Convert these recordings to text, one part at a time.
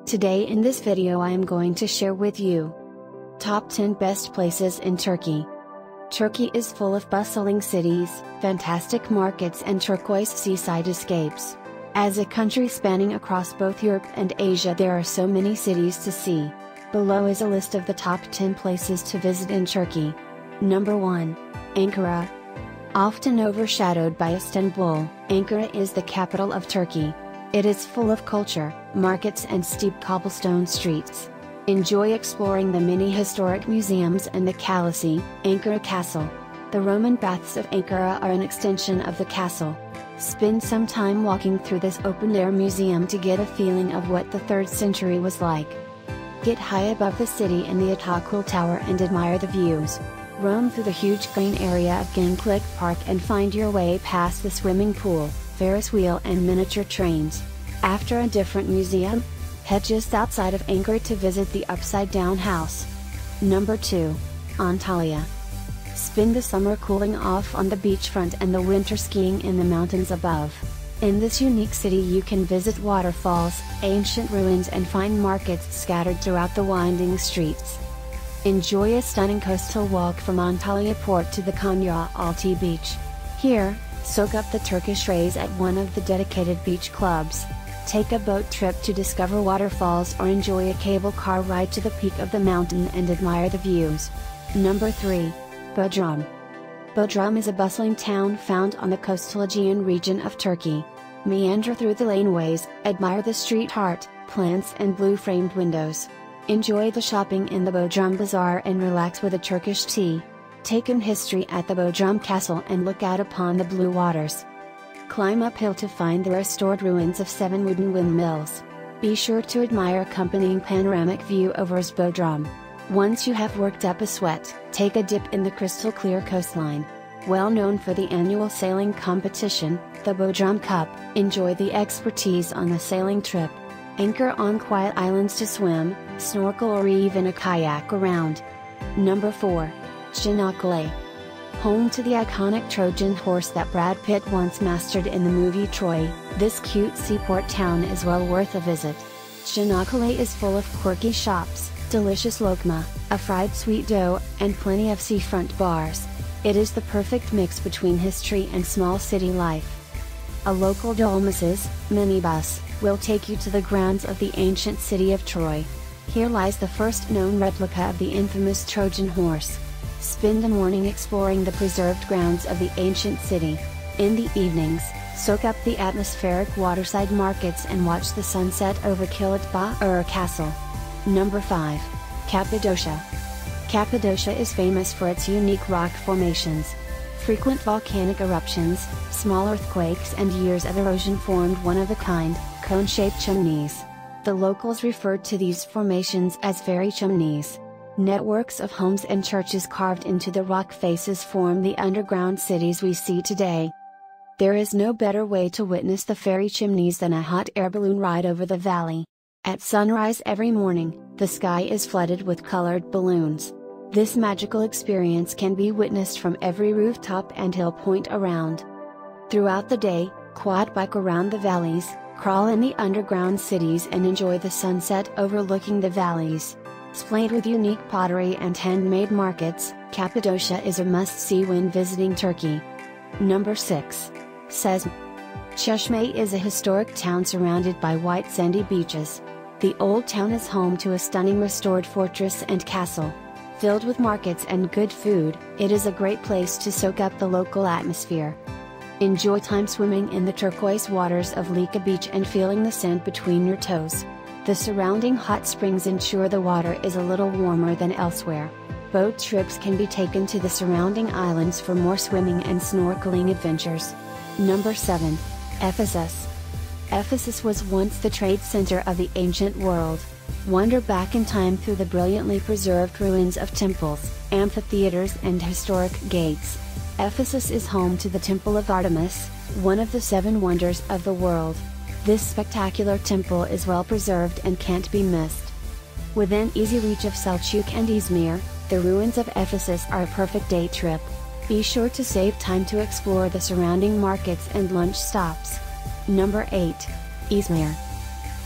Today in this video I am going to share with you Top 10 Best Places in Turkey. Turkey is full of bustling cities, fantastic markets and turquoise seaside escapes. As a country spanning across both Europe and Asia, there are so many cities to see. Below is a list of the top 10 places to visit in Turkey. Number 1. Ankara. Often overshadowed by Istanbul, Ankara is the capital of Turkey. It is full of culture, markets and steep cobblestone streets. Enjoy exploring the many historic museums and the Kalesi, Ankara Castle. The Roman baths of Ankara are an extension of the castle. Spend some time walking through this open-air museum to get a feeling of what the 3rd century was like. Get high above the city in the Atakul Tower and admire the views. Roam through the huge green area of Canakkale Park and find your way past the swimming pool, Ferris wheel and miniature trains. After a different museum, head just outside of Ankara to visit the Upside Down House. Number 2. Antalya. Spend the summer cooling off on the beachfront and the winter skiing in the mountains above. In this unique city you can visit waterfalls, ancient ruins and find markets scattered throughout the winding streets. Enjoy a stunning coastal walk from Antalya port to the Canakkale beach. Here, soak up the Turkish rays at one of the dedicated beach clubs. Take a boat trip to discover waterfalls or enjoy a cable car ride to the peak of the mountain and admire the views. Number 3. Bodrum. Bodrum is a bustling town found on the coastal Aegean region of Turkey. Meander through the laneways, admire the street art, plants and blue-framed windows. Enjoy the shopping in the Bodrum Bazaar and relax with a Turkish tea. Take in history at the Bodrum Castle and look out upon the blue waters. Climb uphill to find the restored ruins of 7 wooden windmills. Be sure to admire accompanying panoramic view over Bodrum. Once you have worked up a sweat, take a dip in the crystal clear coastline. Well known for the annual sailing competition, the Bodrum Cup, enjoy the expertise on the sailing trip. Anchor on quiet islands to swim, snorkel or even a kayak around. Number 4. Canakkale. Home to the iconic Trojan horse that Brad Pitt once mastered in the movie Troy, this cute seaport town is well worth a visit. Canakkale is full of quirky shops, delicious lokma, a fried sweet dough, and plenty of seafront bars. It is the perfect mix between history and small city life. A local dolmuses, minibus, will take you to the grounds of the ancient city of Troy. Here lies the first known replica of the infamous Trojan horse. Spend the morning exploring the preserved grounds of the ancient city. In the evenings, soak up the atmospheric waterside markets and watch the sunset over Kilitba Castle. Number 5. Cappadocia. Cappadocia is famous for its unique rock formations. Frequent volcanic eruptions, small earthquakes and years of erosion formed one-of-a-kind, cone-shaped chimneys. The locals referred to these formations as fairy chimneys. Networks of homes and churches carved into the rock faces form the underground cities we see today. There is no better way to witness the fairy chimneys than a hot air balloon ride over the valley. At sunrise every morning, the sky is flooded with colored balloons. This magical experience can be witnessed from every rooftop and hill point around. Throughout the day, quad bike around the valleys, crawl in the underground cities and enjoy the sunset overlooking the valleys. Splayed with unique pottery and handmade markets, Cappadocia is a must-see when visiting Turkey. Number 6. Çeşme. Çeşme is a historic town surrounded by white sandy beaches. The old town is home to a stunning restored fortress and castle. Filled with markets and good food, it is a great place to soak up the local atmosphere. Enjoy time swimming in the turquoise waters of Lika Beach and feeling the sand between your toes. The surrounding hot springs ensure the water is a little warmer than elsewhere. Boat trips can be taken to the surrounding islands for more swimming and snorkeling adventures. Number 7. Ephesus. Ephesus was once the trade center of the ancient world. Wander back in time through the brilliantly preserved ruins of temples, amphitheaters and historic gates. Ephesus is home to the Temple of Artemis, one of the 7 wonders of the world. This spectacular temple is well preserved and can't be missed. Within easy reach of Selçuk and Izmir, the ruins of Ephesus are a perfect day trip. Be sure to save time to explore the surrounding markets and lunch stops. Number 8. Izmir.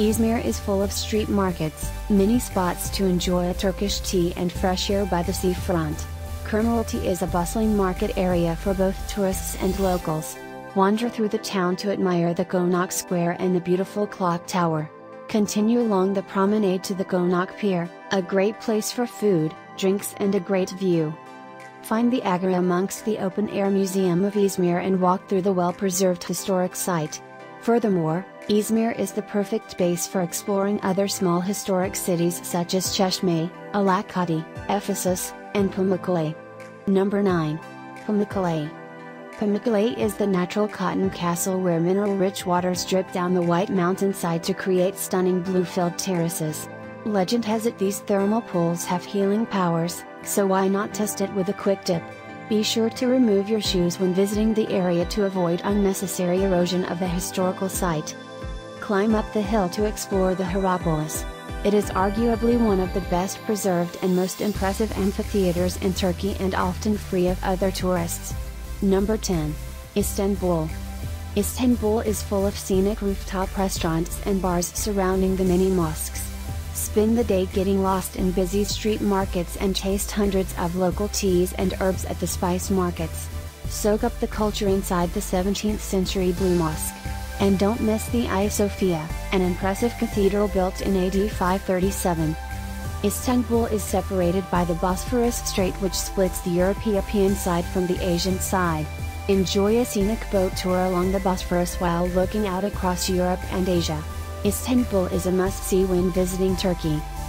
Izmir is full of street markets, many spots to enjoy a Turkish tea and fresh air by the seafront. Canakkale is a bustling market area for both tourists and locals. Wander through the town to admire the Konak Square and the beautiful clock tower. Continue along the promenade to the Konak Pier, a great place for food, drinks and a great view. Find the Ankara amongst the open-air Museum of Izmir and walk through the well-preserved historic site. Furthermore, Izmir is the perfect base for exploring other small historic cities such as Çeşme, Antalya, Ephesus, and Pamukkale. Number 9. Pamukkale. Pamukkale is the natural cotton castle where mineral-rich waters drip down the white mountainside to create stunning blue-filled terraces. Legend has it these thermal pools have healing powers, so why not test it with a quick dip? Be sure to remove your shoes when visiting the area to avoid unnecessary erosion of the historical site. Climb up the hill to explore the Hierapolis. It is arguably one of the best preserved and most impressive amphitheaters in Turkey and often free of other tourists. Number 10. Istanbul. Istanbul is full of scenic rooftop restaurants and bars surrounding the many mosques. Spend the day getting lost in busy street markets and taste hundreds of local teas and herbs at the spice markets. Soak up the culture inside the 17th century Blue Mosque. And don't miss the Hagia Sophia, an impressive cathedral built in AD 537. Istanbul is separated by the Bosphorus Strait which splits the European side from the Asian side. Enjoy a scenic boat tour along the Bosphorus while looking out across Europe and Asia. Istanbul is a must-see when visiting Turkey.